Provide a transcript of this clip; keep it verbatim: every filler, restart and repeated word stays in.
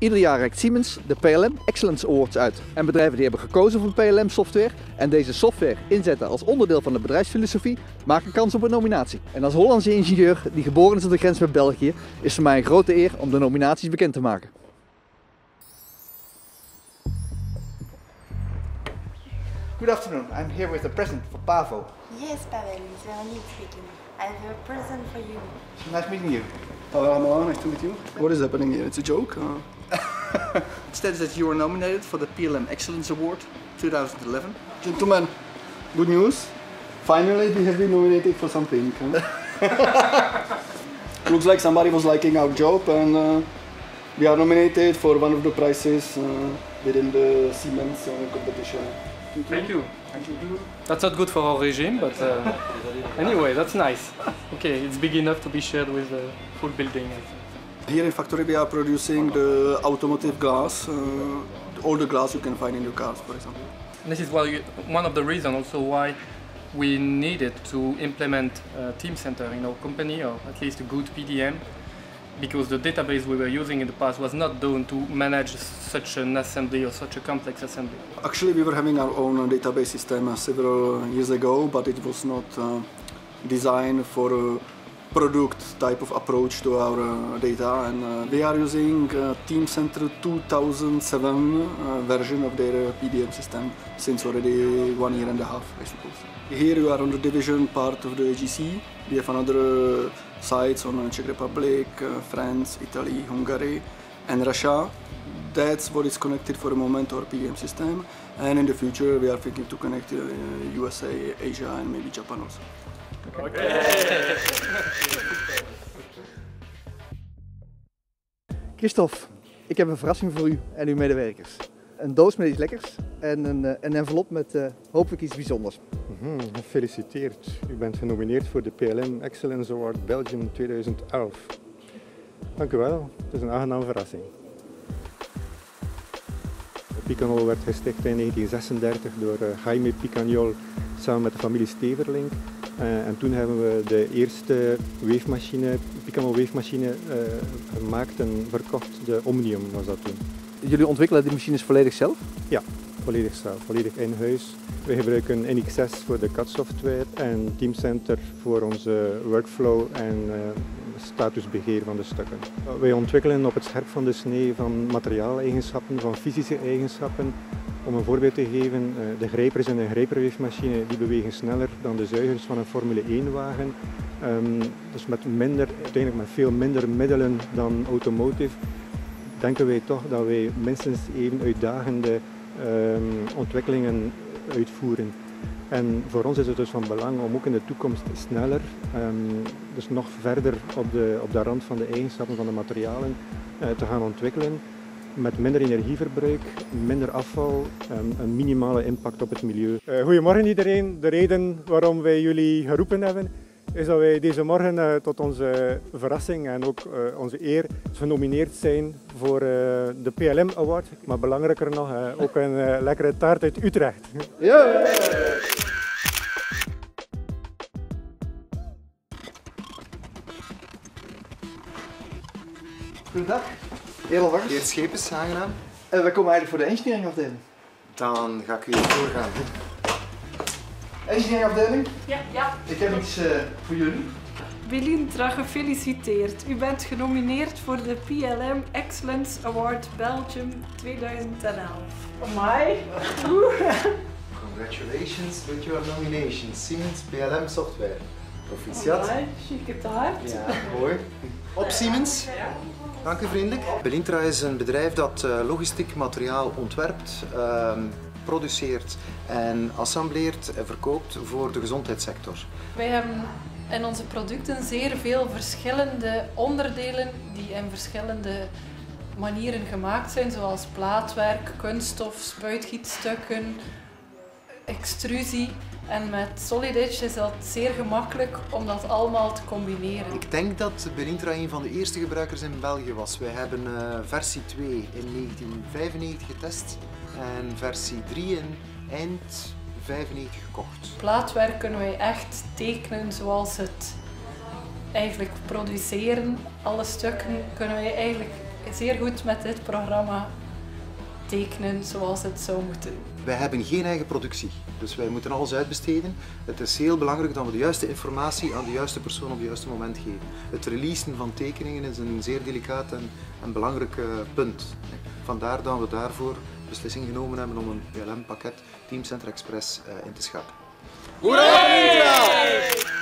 Ieder jaar reikt Siemens de P L M Excellence Awards uit. En bedrijven die hebben gekozen voor P L M software en deze software inzetten als onderdeel van de bedrijfsfilosofie, maken kans op een nominatie. En als Hollandse ingenieur die geboren is op de grens met België, is het voor mij een grote eer om de nominaties bekend te maken. Good afternoon. I'm here with the president for Pavo. Yes, Pavel, it's Veronique speaking. I have a present for you. Nice meeting you. Hello, nice to meet you. What is happening here? It's a joke? Uh... It states that you were nominated for the P L M Excellence Award twenty eleven. Gentlemen, good news. Finally, we have been nominated for something. Huh? Looks like somebody was liking our job, and uh, we are nominated for one of the prizes uh, within the Siemens uh, competition. Thank you. Thank you. That's not good for our regime, but uh, anyway, that's nice. Okay, it's big enough to be shared with the full building. Here in factory we are producing the automotive glass, uh, all the glass you can find in your cars, for example. This is why you, one of the reasons also why we needed to implement a Teamcenter in our company, or at least a good P D M, because the database we were using in the past was not done to manage such an assembly or such a complex assembly. Actually, we were having our own database system uh, several years ago, but it was not uh, designed for a product type of approach to our uh, data, and uh, we are using uh, Teamcenter two thousand seven uh, version of their uh, P D M system since already one year and a half, I suppose. Here you are on the division part of the G C. We have another uh, sites on Czech Republic, uh, France, Italy, Hungary and Russia. That's what is connected for the moment to our P D M system, and in the future we are thinking to connect uh, U S A, Asia and maybe Japan also. Okay. Christophe, ik heb een verrassing voor u en uw medewerkers. Een doos met iets lekkers en een, een envelop met uh, hopelijk iets bijzonders. Mm-hmm, gefeliciteerd. U bent genomineerd voor de P L M Excellence Award Belgium tweeduizend elf. Dank u wel, het is een aangename verrassing. Picanol werd gesticht in negentien zesendertig door uh, Jaime Picagnol samen met de familie Steverling. Uh, en toen hebben we de eerste weefmachine, Picanol weefmachine uh, gemaakt en verkocht. De Omnium was dat toen. Jullie ontwikkelen die machines volledig zelf? Ja, volledig zelf, volledig in huis. We gebruiken N X S voor de C A D-software en Teamcenter voor onze workflow en uh, statusbeheer van de stukken. Wij ontwikkelen op het scherp van de snee van materiaaleigenschappen, van fysische eigenschappen. Om een voorbeeld te geven, de grijpers in een grijperweefmachine die bewegen sneller dan de zuigers van een Formule één wagen. Um, dus met minder, uiteindelijk met veel minder middelen dan automotive, denken wij toch dat wij minstens even uitdagende um, ontwikkelingen uitvoeren. En voor ons is het dus van belang om ook in de toekomst sneller, um, dus nog verder op de, op de rand van de eigenschappen van de materialen uh, te gaan ontwikkelen. Met minder energieverbruik, minder afval en een minimale impact op het milieu. Uh, goedemorgen iedereen. De reden waarom wij jullie geroepen hebben is dat wij deze morgen uh, tot onze verrassing en ook uh, onze eer genomineerd zijn voor uh, de P L M Award. Maar belangrijker nog, uh, ook een uh, lekkere taart uit Utrecht. Ja! Goedendag. Heel warm. Geert Schepens, aangenaam. En we komen eigenlijk voor de engineering afdeling. Dan ga ik u voorgaan. Engineering afdeling? Ja, ja. Ik heb iets uh, voor jullie. Belintra, gefeliciteerd. U bent genomineerd voor de P L M Excellence Award Belgium tweeduizend elf. Amai. Congratulations with your nomination. Siemens P L M Software. Proficiat. Amai, chique taart. Ja, mooi. Op Siemens. Dank u vriendelijk. Belintra is een bedrijf dat uh, logistiek materiaal ontwerpt, uh, produceert en assembleert en verkoopt voor de gezondheidssector. Wij hebben in onze producten zeer veel verschillende onderdelen die in verschillende manieren gemaakt zijn, zoals plaatwerk, kunststof, spuitgietstukken, extrusie. En met Solid Edge is dat zeer gemakkelijk om dat allemaal te combineren. Ik denk dat Belintra een van de eerste gebruikers in België was. Wij hebben uh, versie twee in negentien vijfennegentig getest en versie drie in eind vijfennegentig gekocht. Plaatwerk kunnen wij echt tekenen zoals het eigenlijk produceren. Alle stukken kunnen wij eigenlijk zeer goed met dit programma tekenen zoals het zou moeten. Wij hebben geen eigen productie, dus wij moeten alles uitbesteden. Het is heel belangrijk dat we de juiste informatie aan de juiste persoon op het juiste moment geven. Het releasen van tekeningen is een zeer delicaat en, en belangrijk uh, punt. Vandaar dat we daarvoor beslissing genomen hebben om een P L M-pakket Teamcenter Express uh, in te scheppen. Hoera!